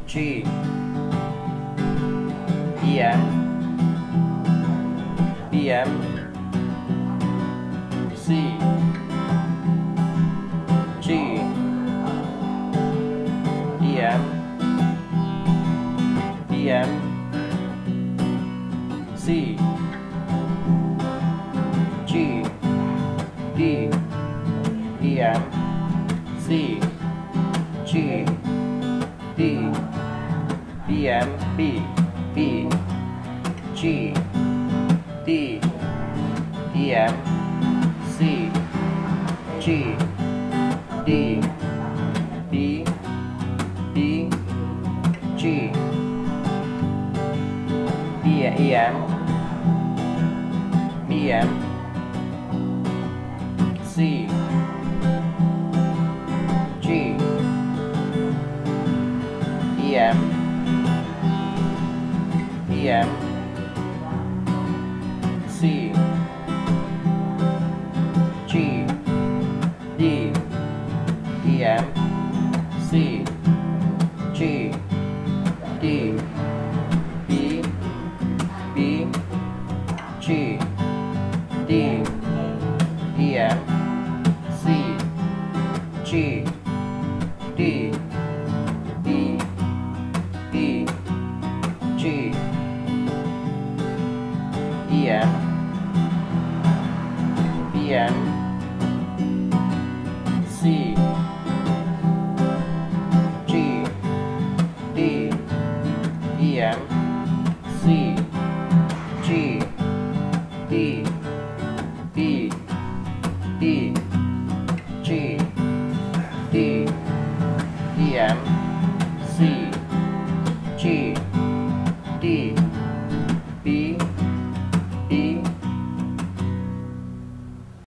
G, E M, B M, C, G, E M, B M, C, G, D, E M, C, G, D, B M, B, B, G, D, E M, C, G, D, B, B, G, B, E M, B M, C, G, E M, B M, C, G, D, E M, C, G, D, B, B, G, D, E M, C, G, D, B, B, G, E M, B M, C, G, D, E M, C, G, D, B, B, G, D, E M, C, G,